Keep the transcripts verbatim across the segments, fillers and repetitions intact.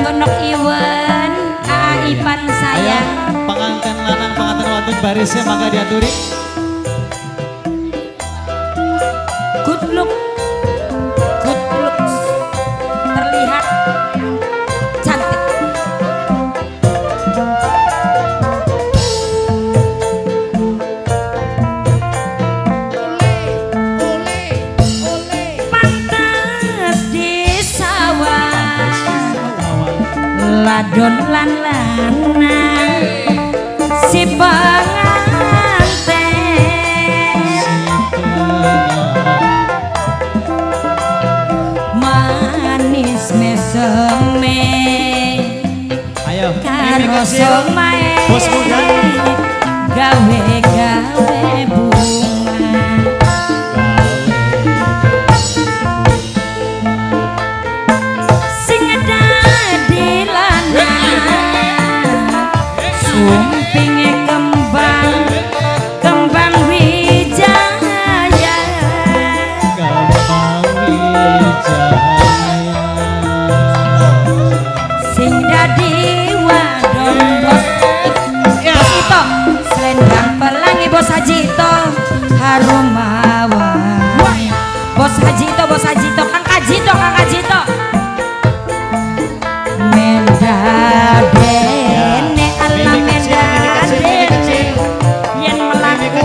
Nok Iwan, Aipan sayang. Pengantin lanang pengantin wadon barisnya maka diaturi. Good look, good looks, terlihat cantik. Pantes di sawah, ladon lan lanang si pengantin. Manis meseme Ayo, karo somae bos muda. gawe-gawe bunga. Sing dadi lanang sumpinge kembang kembang wijaya. Gampang wijaya. Sing dadi wadon bos Bos Ito selendang pelangi Bos Hajito harum mawar. Bos Hajito Bos Hajito Kang Kajito Kang Kajito mendadene ala mendadene yen melaku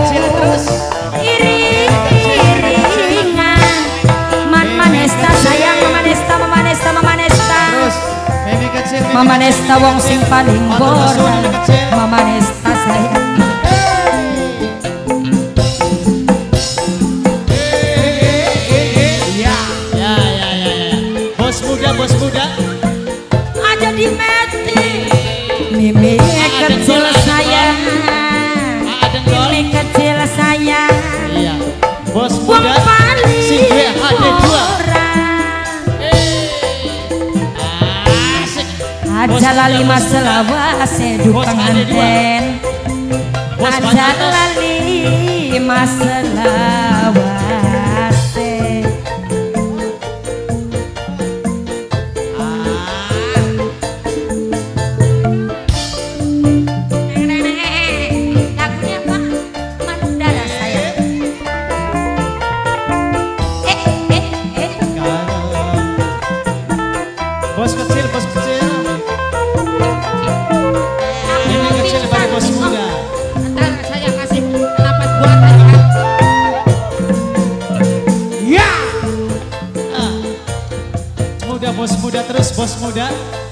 iring-iringan man manesta sayang mama nesta mama nesta mama nesta Mimi kecil, Mimi Mama kecil, Nesta Mimi wong kecil. sing paling Matur nuwun, boran. Mimi kecil. Mama Nesta sayang. Ya, ya, ya, ya, ya. Bos muda, bos muda. Aja di meti. Mimi kecil sayang. Aa dengkol. Mimi kecil sayang. Iya. Bos Wong muda. paling Sing duwe H D dua. boran. Asik. Aja lali mas selawase du Bos H D dua. penganten. Bos Aja banyak. lali mas selawase. Lagunya apa? Manuk darah saya. Eh, eh, eh. Bos kecil, bos kecil. Mimi kecil pada bos muda. Ntar saya kasih napas buatan ya. Ya. Ah. Muda, bos muda terus, bos muda.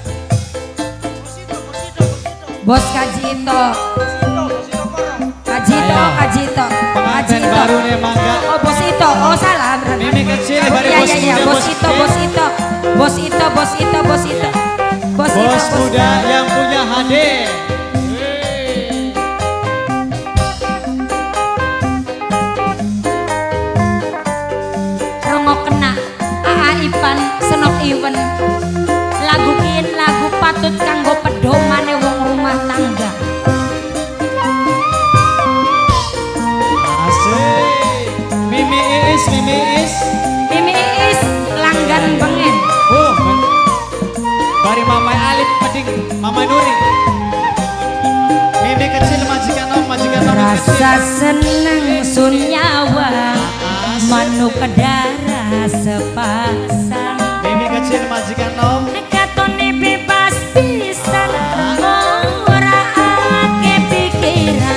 Bos Kajito. Kajito, Ayo. Kajito. Pengantin Kajito. baru nih mangga. Oh, Bos Ito. Oh, salah berarti. Mimi kecil pada Iya, bos iya, iya. muda, Bos bos Ito, kecil. Bos Ito. Bos Ito, Bos Ito, Bos Ito. Bos Ito, Bos muda yang punya H D. Rongo kena Aipan Senok Iwen. Lagu kin lagu patut kanggo pedomane wong rumah tangga. Asik. Mimi Iis, Mimi Iis. Mimi Iis langgan bengen. Oh, men- bari Mama Alif peding, Mama Nuri. Mimi kecil majikan om, majikan om Mimi kecil. Rasa seneng sun nyawa manuk ke darah sepasang. Mimi kecil majikan om. Katone bebas pisan ora ake pikiran.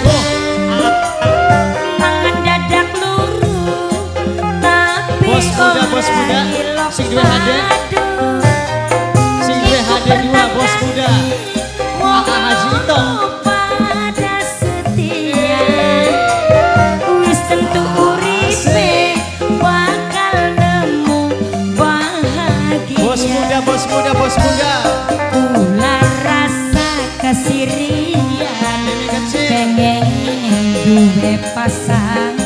Mangan dadak luru tapi Bos muda, bos muda, ora ilok sing duwe H D. padu. Sing duwe H D dua bos muda. Wong Aa Haji Ito. pada setia wis tentu uripe bakal nemu bahagia. Bos muda, bos muda, bos muda. Kula rasa kesirian Mimi kecil. pengen duwe pasangan.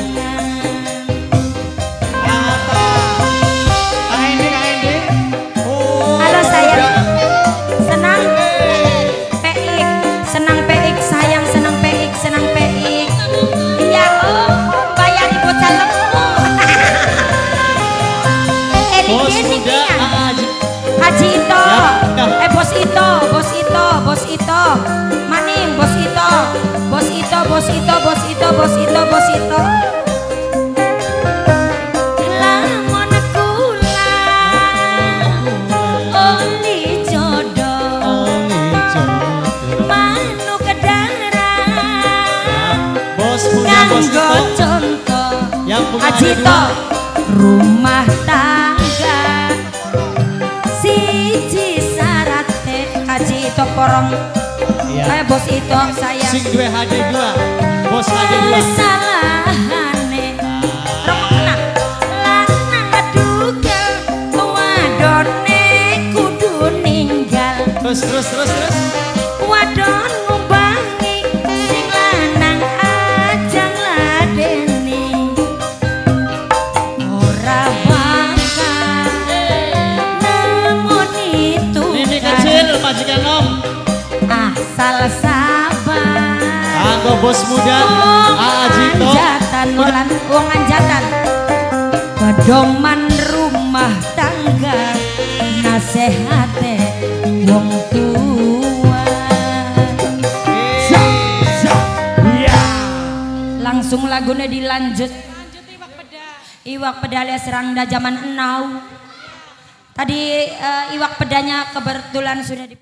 Mantap. Kang Endi, Kang Endi. Oh, Halo sayang, muda. senang Hey. P I K, senang P I K bos itu bos itu lamun kula oli jodoh manu kedaran bos punya bos itu contoh yang punya Ajito rumah tangga siji sarate Ajito porong kayak bos itu saya sing dua H D dua bos H D dua salahane romona lanang duga wadone kudu ninggal terus terus terus terus wadon ngumbangi sing lanang aja ngladeni ora bakal nemoni itu ini kecil majikan om asal sabar anggo bos muda Ajito anjatan mulan wong anjatan pedoman rumah tangga nasehate wong tua langsung lagunya dilanjut iwak peda alias Rangda zaman enau tadi uh, iwak pedanya kebetulan sudah di